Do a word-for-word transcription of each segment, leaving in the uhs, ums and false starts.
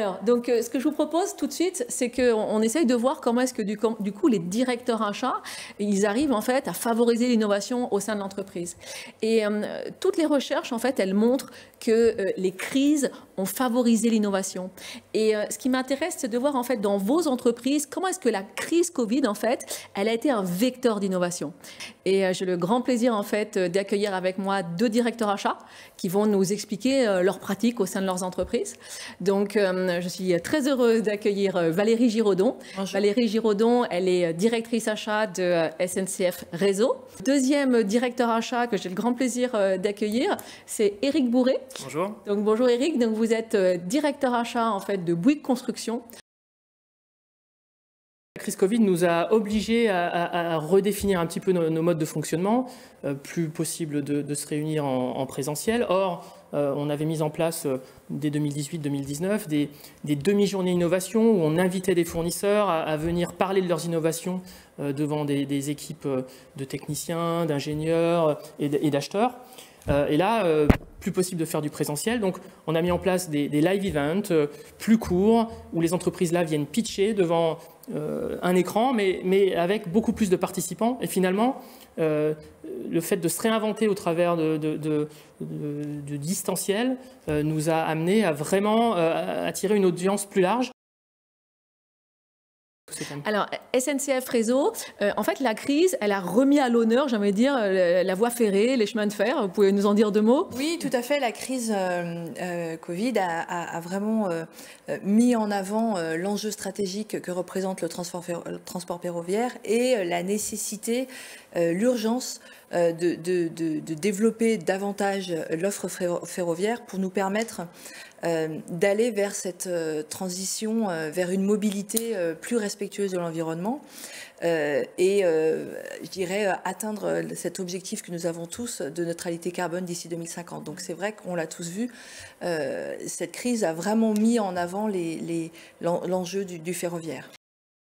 Alors, donc, euh, ce que je vous propose tout de suite, c'est qu'on on essaye de voir comment est-ce que du, du coup les directeurs achats, ils arrivent en fait à favoriser l'innovation au sein de l'entreprise. Et euh, toutes les recherches en fait, elles montrent que euh, les crises ont favorisé l'innovation. Et euh, ce qui m'intéresse, c'est de voir en fait dans vos entreprises comment est-ce que la crise Covid en fait, elle a été un vecteur d'innovation. Et euh, j'ai le grand plaisir en fait d'accueillir avec moi deux directeurs achats qui vont nous expliquer euh, leurs pratiques au sein de leurs entreprises. Donc, euh, je suis très heureuse d'accueillir Valérie Giraudon. Bonjour. Valérie Giraudon, elle est directrice achat de S N C F Réseau. Deuxième directeur achat que j'ai le grand plaisir d'accueillir, c'est Éric Bourré. Bonjour. Donc, bonjour Éric, donc vous êtes directeur achat en fait de Bouygues Construction. La crise Covid nous a obligés à, à, à redéfinir un petit peu nos, nos modes de fonctionnement. Euh, plus possible de, de se réunir en, en présentiel. Or, euh, on avait mis en place euh, dès deux mille dix-huit deux mille dix-neuf des, des demi-journées innovation où on invitait des fournisseurs à, à venir parler de leurs innovations euh, devant des, des équipes de techniciens, d'ingénieurs et d'acheteurs. Euh, et là, euh, plus possible de faire du présentiel. Donc, on a mis en place des, des live events euh, plus courts où les entreprises là viennent pitcher devant euh, un écran, mais, mais avec beaucoup plus de participants. Et finalement, euh, le fait de se réinventer au travers de, de, de, de, de distanciel euh, nous a amené à vraiment euh, attirer une audience plus large. Alors, S N C F Réseau, euh, en fait, la crise, elle a remis à l'honneur, j'aimerais dire, la, la voie ferrée, les chemins de fer. Vous pouvez nous en dire deux mots? Oui, tout à fait. La crise euh, euh, Covid a, a, a vraiment euh, mis en avant euh, l'enjeu stratégique que représente le transport, le transport ferroviaire et euh, la nécessité, euh, l'urgence euh, de, de, de, de développer davantage l'offre ferroviaire pour nous permettre Euh, d'aller vers cette euh, transition, euh, vers une mobilité euh, plus respectueuse de l'environnement euh, et, euh, je dirais, euh, atteindre cet objectif que nous avons tous de neutralité carbone d'ici deux mille cinquante. Donc c'est vrai qu'on l'a tous vu, euh, cette crise a vraiment mis en avant les, les, l'enjeu du, du ferroviaire.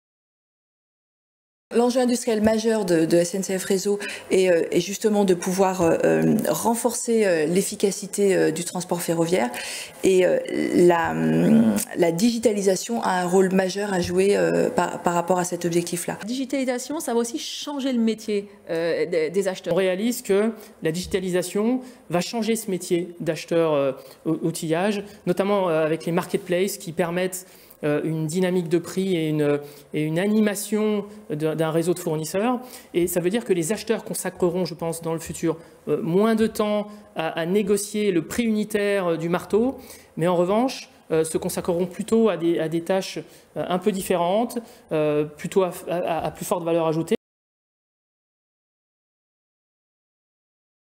L'enjeu industriel majeur de, de S N C F Réseau est, euh, est justement de pouvoir euh, renforcer euh, l'efficacité euh, du transport ferroviaire et euh, la, la digitalisation a un rôle majeur à jouer euh, par, par rapport à cet objectif-là. La digitalisation, ça va aussi changer le métier euh, des, des acheteurs. On réalise que la digitalisation va changer ce métier d'acheteur euh, outillage, notamment euh, avec les marketplaces qui permettent une dynamique de prix et une, et une animation d'un réseau de fournisseurs. Et ça veut dire que les acheteurs consacreront, je pense, dans le futur, moins de temps à, à négocier le prix unitaire du marteau, mais en revanche, se consacreront plutôt à des, à des tâches un peu différentes, plutôt à, à, à plus forte valeur ajoutée.